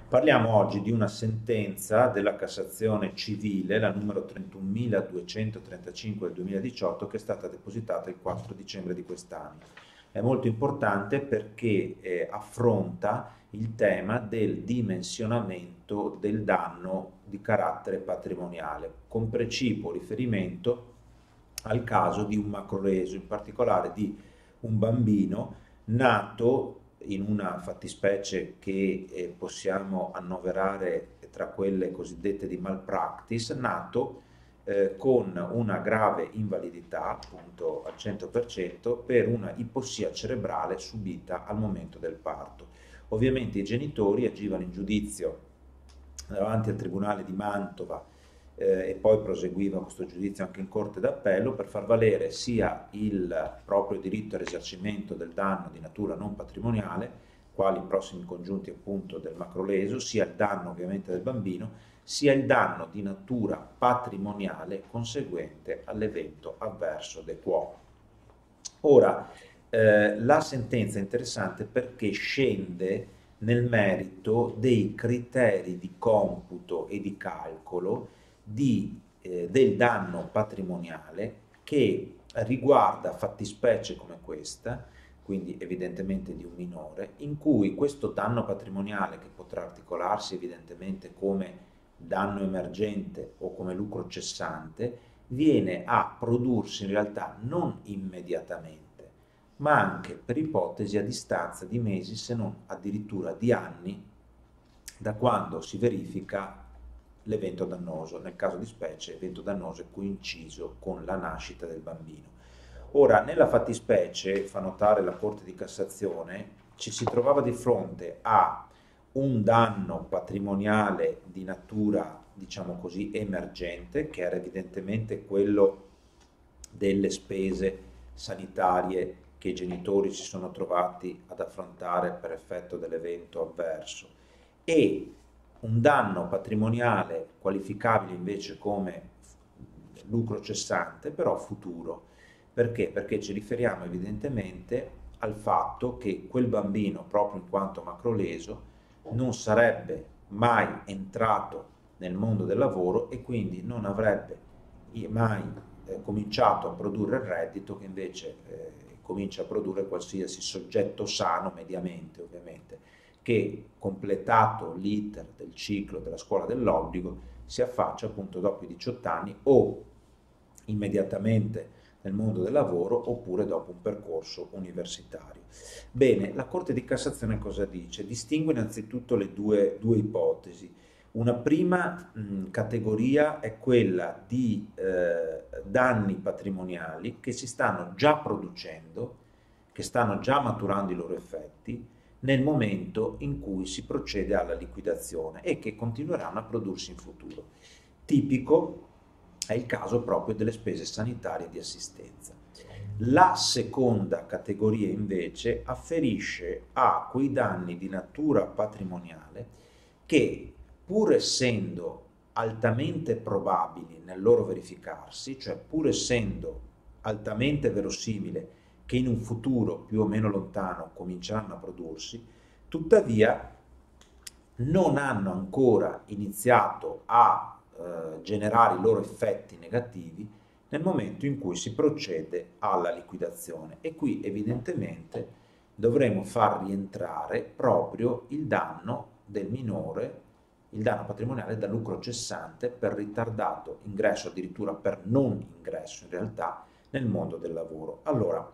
Parliamo oggi di una sentenza della Cassazione civile, la numero 31.235 del 2018, che è stata depositata il 4 dicembre di quest'anno. È molto importante perché affronta il tema del dimensionamento del danno di carattere patrimoniale, con precipuo riferimento al caso di un macroreso, in particolare di un bambino nato in una fattispecie che possiamo annoverare tra quelle cosiddette di malpractice, nato con una grave invalidità, appunto al 100%, per una ipossia cerebrale subita al momento del parto. Ovviamente i genitori agivano in giudizio davanti al Tribunale di Mantova e poi proseguiva questo giudizio anche in Corte d'Appello per far valere sia il proprio diritto al risarcimento del danno di natura non patrimoniale, quali i prossimi congiunti appunto del macroleso, sia il danno ovviamente del bambino, sia il danno di natura patrimoniale conseguente all'evento avverso de quo. Ora, la sentenza è interessante perché scende nel merito dei criteri di computo e di calcolo del danno patrimoniale che riguarda fattispecie come questa, quindi evidentemente di un minore, in cui questo danno patrimoniale, che potrà articolarsi evidentemente come danno emergente o come lucro cessante, viene a prodursi in realtà non immediatamente, ma anche per ipotesi a distanza di mesi, se non addirittura di anni, da quando si verifica l'evento dannoso. Nel caso di specie, evento dannoso è coinciso con la nascita del bambino. Ora, nella fattispecie, fa notare la Corte di Cassazione, ci si trovava di fronte a un danno patrimoniale di natura, diciamo così, emergente, che era evidentemente quello delle spese sanitarie che i genitori si sono trovati ad affrontare per effetto dell'evento avverso, e un danno patrimoniale qualificabile invece come lucro cessante, però futuro. Perché? Perché ci riferiamo evidentemente al fatto che quel bambino, proprio in quanto macroleso, non sarebbe mai entrato nel mondo del lavoro e quindi non avrebbe mai cominciato a produrre il reddito che invece comincia a produrre qualsiasi soggetto sano, mediamente ovviamente, che completato l'iter del ciclo della scuola dell'obbligo si affaccia appunto dopo i 18 anni o immediatamente nel mondo del lavoro oppure dopo un percorso universitario. Bene, la Corte di Cassazione cosa dice? Distingue innanzitutto le due ipotesi. Una prima categoria è quella di danni patrimoniali che si stanno già producendo, che stanno già maturando i loro effetti nel momento in cui si procede alla liquidazione e che continueranno a prodursi in futuro. Tipico è il caso proprio delle spese sanitarie di assistenza. La seconda categoria invece afferisce a quei danni di natura patrimoniale che, pur essendo altamente probabili nel loro verificarsi, cioè pur essendo altamente verosimile che in un futuro più o meno lontano cominceranno a prodursi, tuttavia non hanno ancora iniziato a generare i loro effetti negativi nel momento in cui si procede alla liquidazione, e qui evidentemente dovremo far rientrare proprio il danno del minore, il danno patrimoniale da lucro cessante per ritardato ingresso, addirittura per non ingresso in realtà, nel mondo del lavoro. Allora,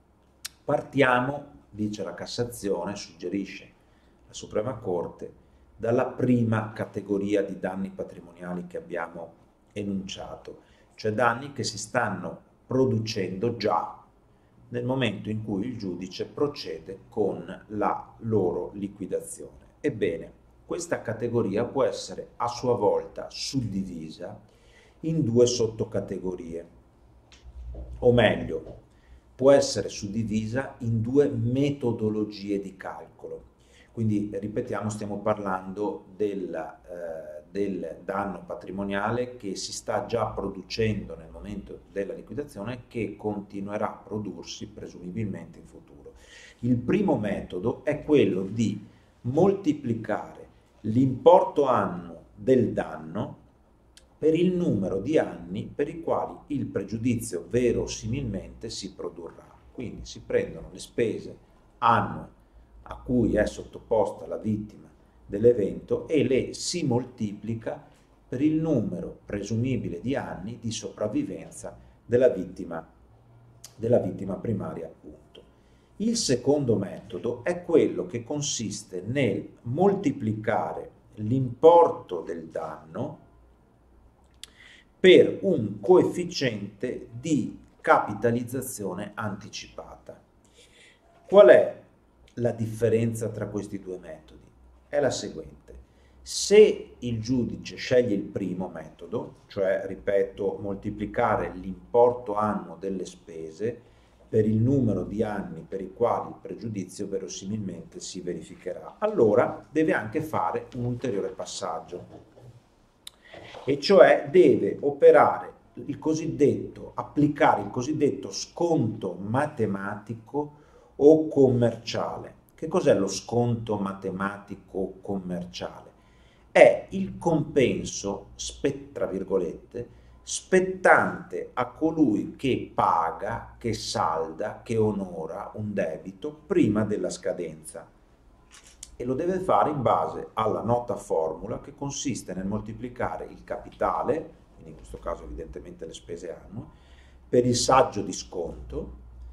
partiamo, dice la Cassazione, suggerisce la Suprema Corte, dalla prima categoria di danni patrimoniali che abbiamo enunciato, cioè danni che si stanno producendo già nel momento in cui il giudice procede con la loro liquidazione. Ebbene, questa categoria può essere a sua volta suddivisa in due sottocategorie, o meglio, può essere suddivisa in due metodologie di calcolo. Quindi, ripetiamo, stiamo parlando del danno patrimoniale che si sta già producendo nel momento della liquidazione e che continuerà a prodursi presumibilmente in futuro. Il primo metodo è quello di moltiplicare l'importo annuo del danno per il numero di anni per i quali il pregiudizio verosimilmente si produrrà. Quindi si prendono le spese annue a cui è sottoposta la vittima dell'evento e le si moltiplica per il numero presumibile di anni di sopravvivenza della vittima primaria, appunto. Il secondo metodo è quello che consiste nel moltiplicare l'importo del danno per un coefficiente di capitalizzazione anticipata. Qual è la differenza tra questi due metodi? È la seguente. Se il giudice sceglie il primo metodo, cioè, ripeto, moltiplicare l'importo annuo delle spese per il numero di anni per i quali il pregiudizio verosimilmente si verificherà, allora deve anche fare un ulteriore passaggio, e cioè deve operare applicare il cosiddetto sconto matematico o commerciale. Che cos'è lo sconto matematico o commerciale? È il compenso, tra virgolette, spettante a colui che paga, che salda, che onora un debito prima della scadenza, e lo deve fare in base alla nota formula che consiste nel moltiplicare il capitale, quindi in questo caso evidentemente le spese annue, per il saggio di sconto,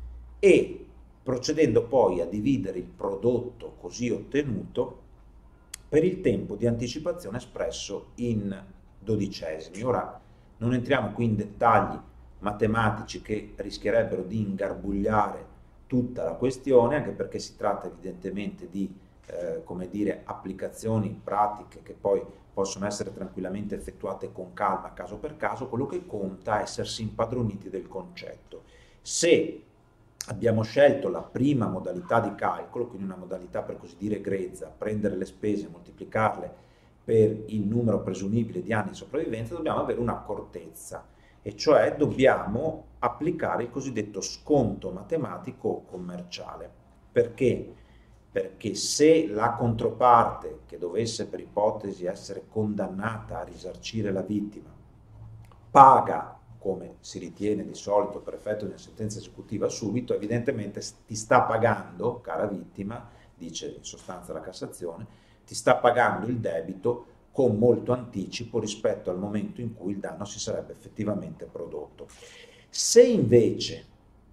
e procedendo poi a dividere il prodotto così ottenuto per il tempo di anticipazione espresso in dodicesimi. Ora non entriamo qui in dettagli matematici che rischierebbero di ingarbugliare tutta la questione, anche perché si tratta evidentemente di come dire, applicazioni pratiche che poi possono essere tranquillamente effettuate con calma caso per caso. Quello che conta è essersi impadroniti del concetto. Se abbiamo scelto la prima modalità di calcolo, quindi una modalità per così dire grezza, prendere le spese e moltiplicarle per il numero presumibile di anni di sopravvivenza, dobbiamo avere un'accortezza, e cioè dobbiamo applicare il cosiddetto sconto matematico commerciale. Perché? Perché se la controparte, che dovesse per ipotesi essere condannata a risarcire la vittima, paga, come si ritiene di solito per effetto di una sentenza esecutiva subito, evidentemente ti sta pagando, cara vittima, dice in sostanza la Cassazione, ti sta pagando il debito con molto anticipo rispetto al momento in cui il danno si sarebbe effettivamente prodotto. Se invece,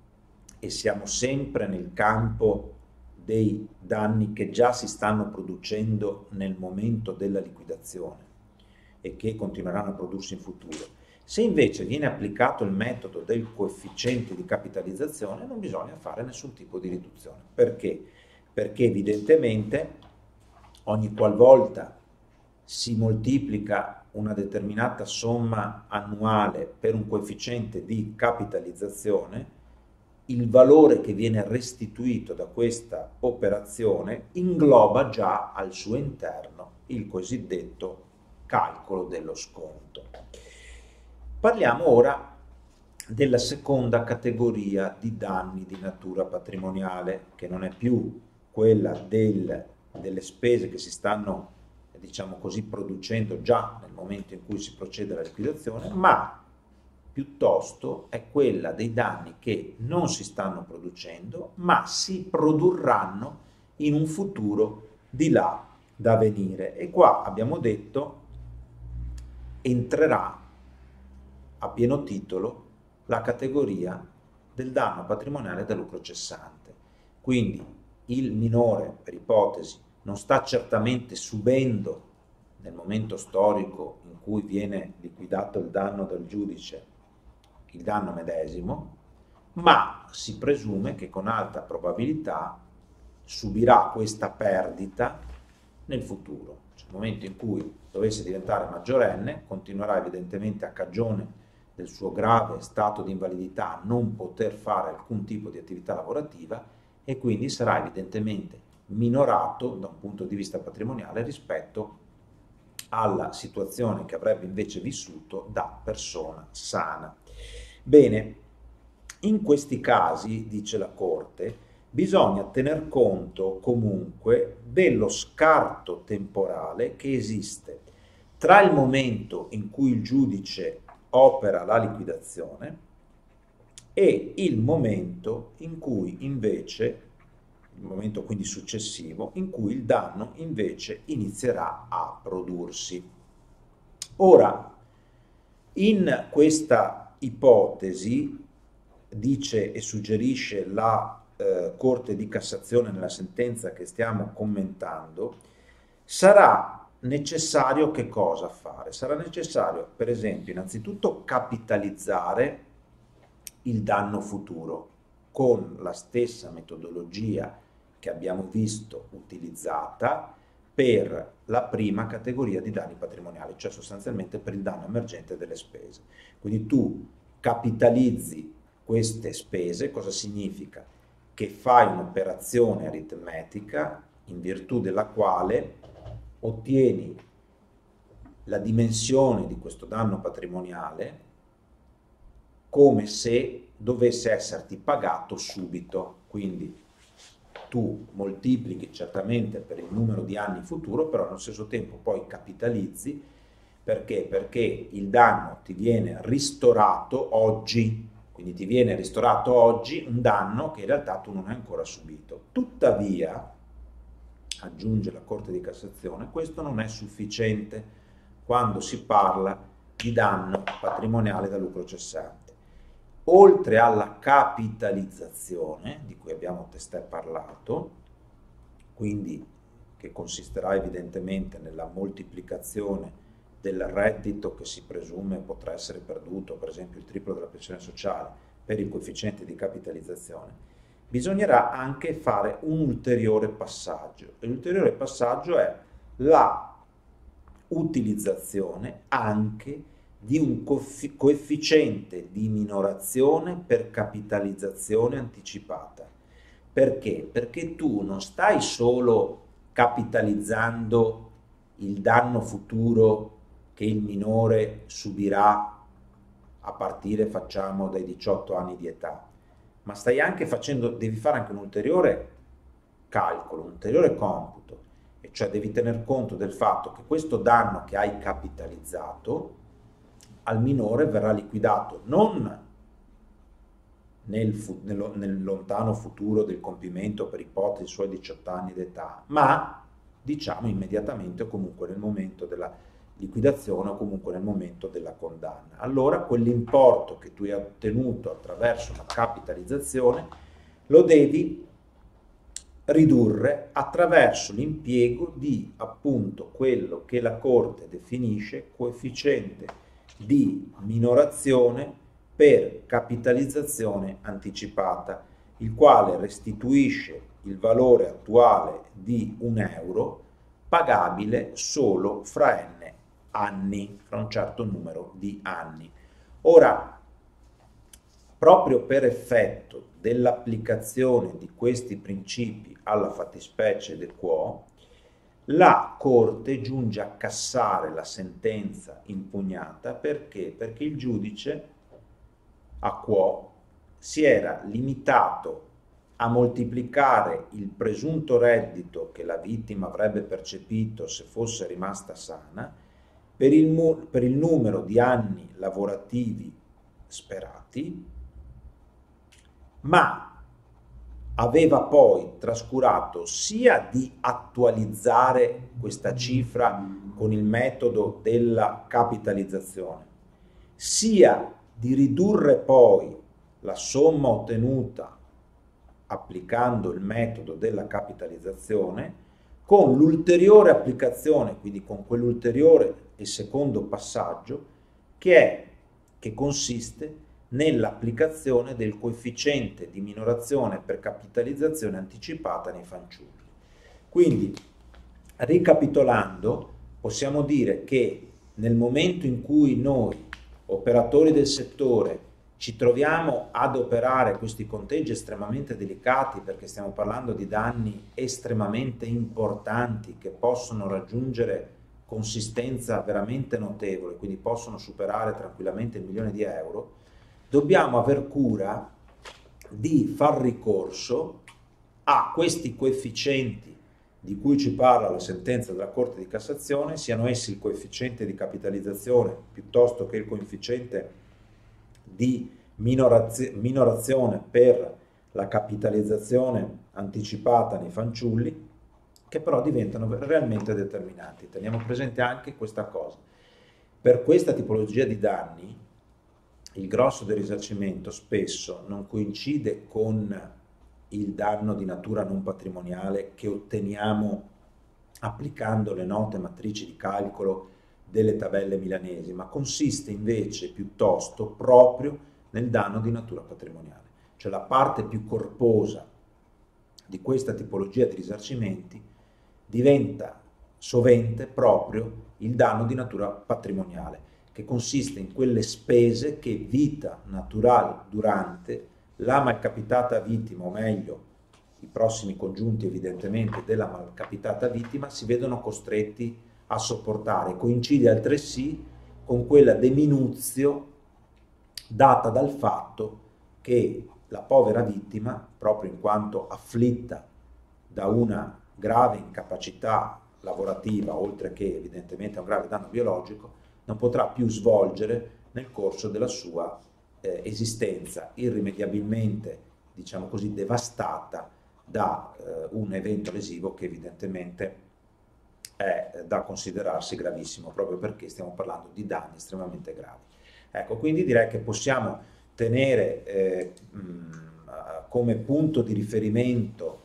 e siamo sempre nel campo dei danni che già si stanno producendo nel momento della liquidazione e che continueranno a prodursi in futuro, se invece viene applicato il metodo del coefficiente di capitalizzazione, non bisogna fare nessun tipo di riduzione. Perché? Perché evidentemente ogni qualvolta si moltiplica una determinata somma annuale per un coefficiente di capitalizzazione, il valore che viene restituito da questa operazione ingloba già al suo interno il cosiddetto calcolo dello sconto. Parliamo ora della seconda categoria di danni di natura patrimoniale, che non è più quella delle spese che si stanno, diciamo così, producendo già nel momento in cui si procede alla liquidazione, ma piuttosto è quella dei danni che non si stanno producendo, ma si produrranno in un futuro di là da venire. E qua abbiamo detto entrerà a pieno titolo la categoria del danno patrimoniale da lucro cessante. Quindi il minore, per ipotesi, non sta certamente subendo nel momento storico in cui viene liquidato il danno dal giudice il danno medesimo, ma si presume che con alta probabilità subirà questa perdita nel futuro. Cioè, nel momento in cui dovesse diventare maggiorenne, continuerà evidentemente a cagione del suo grave stato di invalidità a non poter fare alcun tipo di attività lavorativa, e quindi sarà evidentemente minorato da un punto di vista patrimoniale rispetto alla situazione che avrebbe invece vissuto da persona sana. Bene, in questi casi, dice la Corte, bisogna tener conto comunque dello scarto temporale che esiste tra il momento in cui il giudice opera la liquidazione e il momento in cui invece, il momento quindi successivo, in cui il danno invece inizierà a prodursi. Ora, in questa ipotesi, dice e suggerisce la Corte di Cassazione nella sentenza che stiamo commentando, sarà necessario che cosa fare? Sarà necessario, per esempio, innanzitutto capitalizzare il danno futuro con la stessa metodologia che abbiamo visto utilizzata per la prima categoria di danni patrimoniali, cioè sostanzialmente per il danno emergente delle spese. Quindi tu capitalizzi queste spese, cosa significa? Che fai un'operazione aritmetica in virtù della quale ottieni la dimensione di questo danno patrimoniale come se dovesse esserti pagato subito. Quindi tu moltiplichi certamente per il numero di anni futuro, però allo stesso tempo poi capitalizzi. Perché? Perché il danno ti viene ristorato oggi, quindi ti viene ristorato oggi un danno che in realtà tu non hai ancora subito. Tuttavia, aggiunge la Corte di Cassazione, questo non è sufficiente quando si parla di danno patrimoniale da lucro cessante. Oltre alla capitalizzazione, di cui abbiamo testé parlato, quindi che consisterà evidentemente nella moltiplicazione del reddito che si presume potrà essere perduto, per esempio il triplo della pensione sociale, per il coefficiente di capitalizzazione, bisognerà anche fare un ulteriore passaggio. E l'ulteriore passaggio è la utilizzazione anche di un coefficiente di minorazione per capitalizzazione anticipata. Perché? Perché tu non stai solo capitalizzando il danno futuro che il minore subirà a partire, facciamo, dai 18 anni di età, ma stai anche facendo, devi fare anche un ulteriore calcolo, un ulteriore computo, e cioè devi tener conto del fatto che questo danno che hai capitalizzato al minore verrà liquidato non nel lontano futuro del compimento, per ipotesi suoi 18 anni d'età, ma diciamo immediatamente o comunque nel momento della liquidazione o comunque nel momento della condanna. Allora quell'importo che tu hai ottenuto attraverso la capitalizzazione lo devi ridurre attraverso l'impiego di appunto quello che la Corte definisce coefficiente di minorazione per capitalizzazione anticipata, il quale restituisce il valore attuale di €1 pagabile solo fra n anni, fra un certo numero di anni. Ora, proprio per effetto dell'applicazione di questi principi alla fattispecie de quo, la Corte giunge a cassare la sentenza impugnata perché? Perché il giudice a quo si era limitato a moltiplicare il presunto reddito che la vittima avrebbe percepito se fosse rimasta sana per il numero di anni lavorativi sperati, ma aveva poi trascurato sia di attualizzare questa cifra con il metodo della capitalizzazione, sia di ridurre poi la somma ottenuta applicando il metodo della capitalizzazione con l'ulteriore applicazione, quindi con quell'ulteriore e secondo passaggio che consiste nell'applicazione del coefficiente di minorazione per capitalizzazione anticipata nei fanciulli. Quindi, ricapitolando, possiamo dire che nel momento in cui noi, operatori del settore, ci troviamo ad operare questi conteggi estremamente delicati, perché stiamo parlando di danni estremamente importanti che possono raggiungere consistenza veramente notevole, quindi possono superare tranquillamente il €1.000.000, dobbiamo aver cura di far ricorso a questi coefficienti di cui ci parla la sentenza della Corte di Cassazione, siano essi il coefficiente di capitalizzazione piuttosto che il coefficiente di minorazione per la capitalizzazione anticipata nei fanciulli, che però diventano realmente determinanti. Teniamo presente anche questa cosa. Per questa tipologia di danni, il grosso del risarcimento spesso non coincide con il danno di natura non patrimoniale che otteniamo applicando le note matrici di calcolo delle tabelle milanesi, ma consiste invece piuttosto proprio nel danno di natura patrimoniale. Cioè la parte più corposa di questa tipologia di risarcimenti diventa sovente proprio il danno di natura patrimoniale, che consiste in quelle spese che vita naturale durante la malcapitata vittima, o meglio, i prossimi congiunti evidentemente della malcapitata vittima, si vedono costretti a sopportare. Coincide altresì con quella deminuzio data dal fatto che la povera vittima, proprio in quanto afflitta da una grave incapacità lavorativa, oltre che evidentemente a un grave danno biologico, non potrà più svolgere nel corso della sua esistenza, irrimediabilmente, diciamo così, devastata da un evento lesivo che evidentemente è da considerarsi gravissimo, proprio perché stiamo parlando di danni estremamente gravi. Ecco, quindi direi che possiamo tenere come punto di riferimento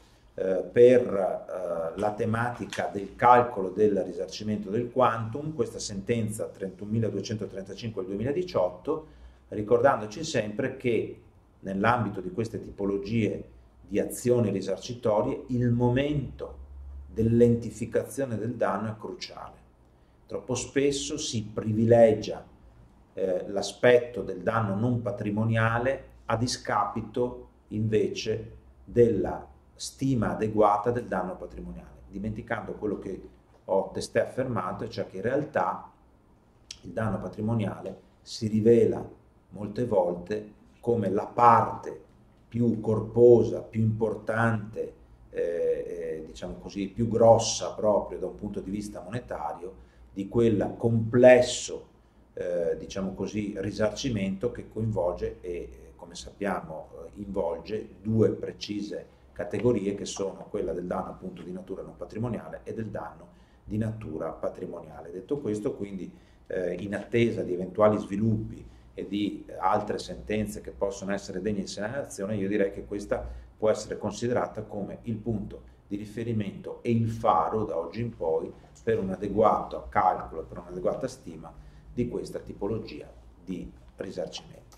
per la tematica del calcolo del risarcimento del quantum questa sentenza 31.235 del 2018, ricordandoci sempre che nell'ambito di queste tipologie di azioni risarcitorie il momento dell'identificazione del danno è cruciale. Troppo spesso si privilegia l'aspetto del danno non patrimoniale a discapito invece della stima adeguata del danno patrimoniale, dimenticando quello che ho testé affermato, cioè che in realtà il danno patrimoniale si rivela molte volte come la parte più corposa, più importante, diciamo così, più grossa proprio da un punto di vista monetario, di quel complesso, diciamo così, risarcimento che coinvolge e, come sappiamo, involge due precise categorie che sono quella del danno appunto di natura non patrimoniale e del danno di natura patrimoniale. Detto questo, quindi in attesa di eventuali sviluppi e di altre sentenze che possono essere degne di segnalazione, io direi che questa può essere considerata come il punto di riferimento e il faro da oggi in poi per un adeguato calcolo, per un'adeguata stima di questa tipologia di risarcimento.